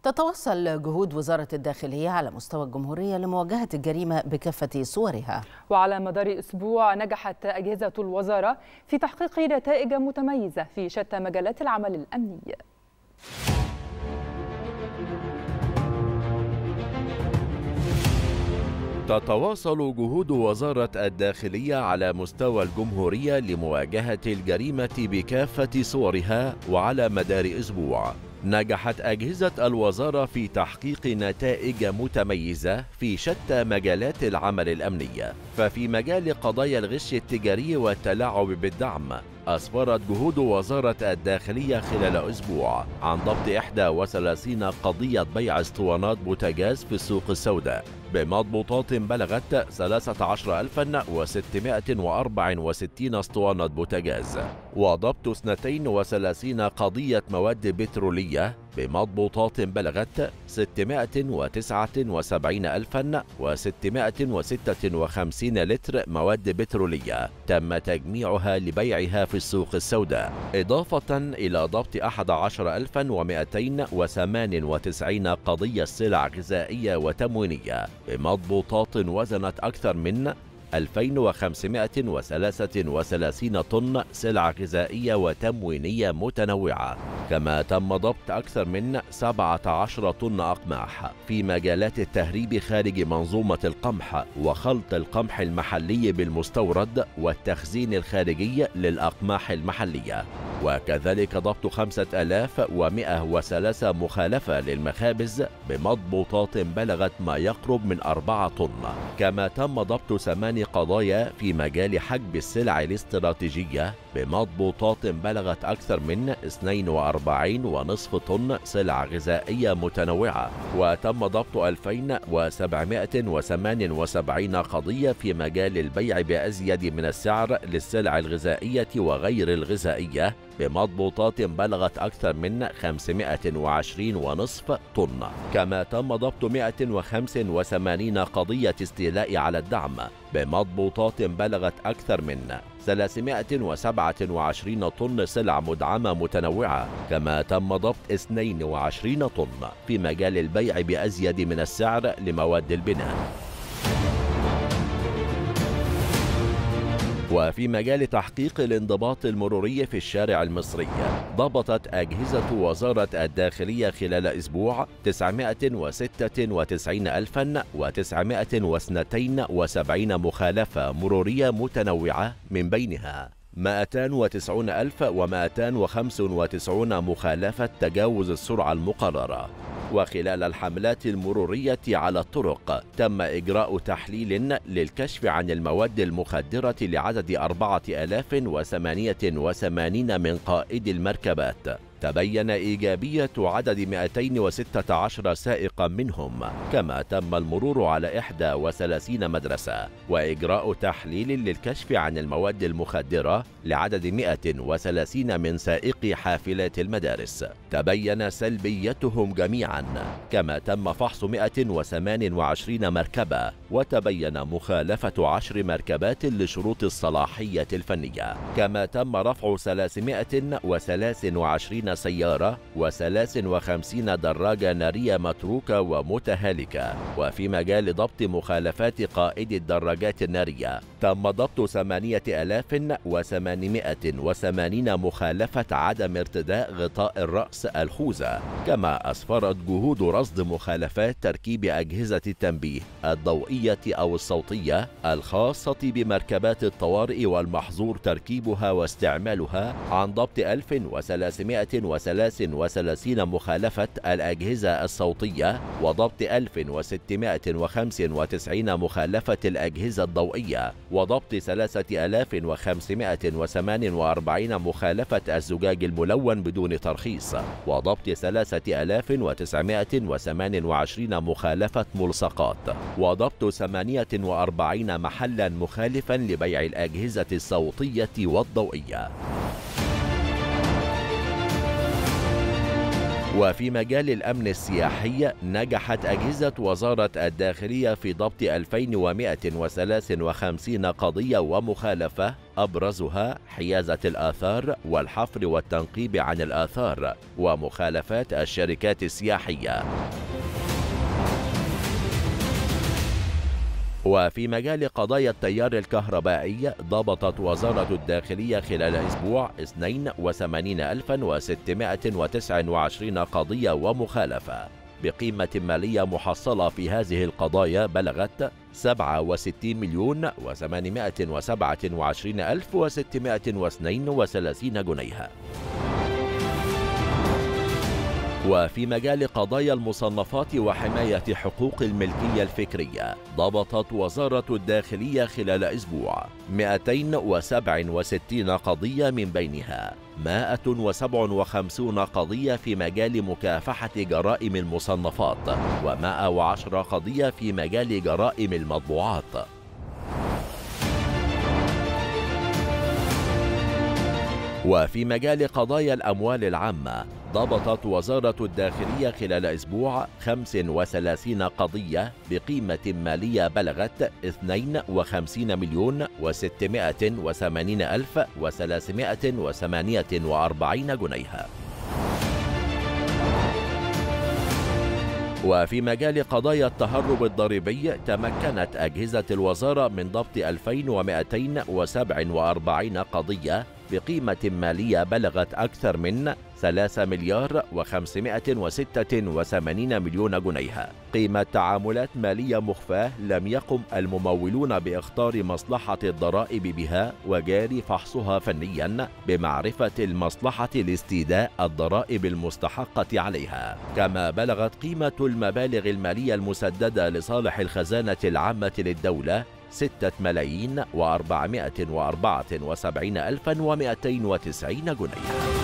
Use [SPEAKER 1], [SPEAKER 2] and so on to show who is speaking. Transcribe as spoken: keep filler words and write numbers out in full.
[SPEAKER 1] تتواصل جهود وزارة الداخلية على مستوى الجمهورية لمواجهة الجريمة بكافة صورها.
[SPEAKER 2] وعلى مدار أسبوع نجحت أجهزة الوزارة في تحقيق نتائج متميزة في شتى مجالات العمل الأمني.
[SPEAKER 3] تتواصل جهود وزارة الداخلية على مستوى الجمهورية لمواجهة الجريمة بكافة صورها. وعلى مدار أسبوع نجحت أجهزة الوزارة في تحقيق نتائج متميزة في شتى مجالات العمل الأمنية. ففي مجال قضايا الغش التجاري والتلاعب بالدعم، أسفرت جهود وزارة الداخلية خلال أسبوع عن ضبط إحدى وثلاثين قضية بيع اسطوانات بوتاجاز في السوق السوداء بمضبوطات بلغت ثلاثة عشر ألفا وستمائة وأربعة وستين اسطوانة بوتاجاز، وضبط اثنتين وثلاثين قضية مواد بترولية بمضبوطات بلغت ستمائة وتسعة وسبعين ألفا وستمائة وستة وخمسين لتر مواد بترولية تم تجميعها لبيعها في السوق السوداء، إضافة إلى ضبط أحد عشر ألفا ومائتين وثمانية وتسعين قضية سلع غذائية وتموينية بمضبوطات وزنت أكثر من ألفين وخمسمائة وثلاثة وثلاثين طن سلع غذائية وتموينية متنوعة. كما تم ضبط أكثر من سبعة عشر طن أقماح في مجالات التهريب خارج منظومة القمح وخلط القمح المحلي بالمستورد والتخزين الخارجي للأقماح المحلية، وكذلك ضبط خمسة آلاف ومائة وثلاثة مخالفة للمخابز بمضبوطات بلغت ما يقرب من أربعة طن. كما تم ضبط ثمان قضايا في مجال حجب السلع الاستراتيجية بمضبوطات بلغت أكثر من اثنين وأربعين ونصف طن سلع غذائية متنوعة، وتم ضبط ألفين وسبعمائة وثمانية وسبعين قضية في مجال البيع بأزيد من السعر للسلع الغذائية وغير الغذائية بمضبوطات بلغت أكثر من خمسمائة وعشرين ونصف طن. كما تم ضبط مائة وخمسة وثمانين قضية استيلاء على الدعم بمضبوطات بلغت أكثر من ثلاثمائة وسبعة وعشرين طن سلع مدعمة متنوعة. كما تم ضبط اثنين وعشرين طن في مجال البيع بأزيد من السعر لمواد البناء. وفي مجال تحقيق الانضباط المروري في الشارع المصري، ضبطت أجهزة وزارة الداخلية خلال أسبوع تسعمائة وستة وتسعين ألفا وتسعمائة واثنين وسبعين مخالفة مرورية متنوعة، من بينها مائتين وتسعين ألف ومائتين وخمسة وتسعين مخالفة تجاوز السرعة المقررة. وخلال الحملات المرورية على الطرق تم إجراء تحليل للكشف عن المواد المخدرة لعدد أربعة آلاف وثمانية وثمانين من قائدي المركبات. تبين إيجابية عدد مائتين وستة عشر سائقا منهم. كما تم المرور على إحدى وثلاثين مدرسة وإجراء تحليل للكشف عن المواد المخدرة لعدد مائة وثلاثين من سائقي حافلات المدارس، تبين سلبيتهم جميعا. كما تم فحص مائة وثمانية وعشرين مركبة وتبين مخالفة عشر مركبات لشروط الصلاحية الفنية. كما تم رفع ثلاثمائة وثلاثة وعشرين سيارة وثلاث وخمسين دراجة نارية متروكة ومتهالكة. وفي مجال ضبط مخالفات قائدي الدراجات النارية تم ضبط ثمانية آلاف وثمانمائة وثمانين مخالفة عدم ارتداء غطاء الرأس الخوذة. كما أسفرت جهود رصد مخالفات تركيب أجهزة التنبيه الضوئية أو الصوتية الخاصة بمركبات الطوارئ والمحظور تركيبها واستعمالها عن ضبط ألف وثلاثمائة وثلاث وثلاثين مخالفة الأجهزة الصوتية وضبط ألف وستمائة وخمسة وتسعين مخالفة الأجهزة الضوئية وضبط ثلاثة آلاف وخمسمائة وثمانية وأربعين مخالفة الزجاج الملون بدون ترخيص وضبط ثلاثة آلاف وتسعمائة وثمانية وعشرين مخالفة ملصقات وضبط ثمانية وأربعين محلا مخالفا لبيع الأجهزة الصوتية والضوئية. وفي مجال الأمن السياحي نجحت أجهزة وزارة الداخلية في ضبط ألفين ومئة وثلاثة وخمسين قضية ومخالفة، أبرزها حيازة الآثار والحفر والتنقيب عن الآثار ومخالفات الشركات السياحية. وفي مجال قضايا التيار الكهربائي ضبطت وزارة الداخلية خلال أسبوع اثنين وثمانين ألفا وستمئة وتسعة وعشرين قضية ومخالفة بقيمة مالية محصلة في هذه القضايا بلغت سبعة وستين مليون وثمانمئة وسبعة وعشرين ألف وستمئة واثنين وثلاثين جنيها. وفي مجال قضايا المصنفات وحماية حقوق الملكية الفكرية ضبطت وزارة الداخلية خلال أسبوع مئتين وسبعة وستين قضية، من بينها مئة وسبعة وخمسين قضية في مجال مكافحة جرائم المصنفات ومئة وعشرة قضية في مجال جرائم المطبوعات. وفي مجال قضايا الأموال العامة ضبطت وزارة الداخلية خلال أسبوع خمس وثلاثين قضية بقيمة مالية بلغت اثنين وخمسين مليون وستمئة وثمانين ألف وثلاثمئة وثمانية وأربعين جنيها. وفي مجال قضايا التهرب الضريبي تمكنت أجهزة الوزارة من ضبط ألفين ومئتين وسبعة وأربعين قضية بقيمة مالية بلغت أكثر من ثلاثة مليار وخمسمئة وستة وثمانين مليون جنيها، قيمة تعاملات مالية مخفاة لم يقم الممولون باختار مصلحة الضرائب بها وجاري فحصها فنيا بمعرفة المصلحة لاستيداء الضرائب المستحقة عليها. كما بلغت قيمة المبالغ المالية المسددة لصالح الخزانة العامة للدولة ستة ملايين وأربعمئة وأربعة وسبعين ألفا ومئتين وتسعين جنيها.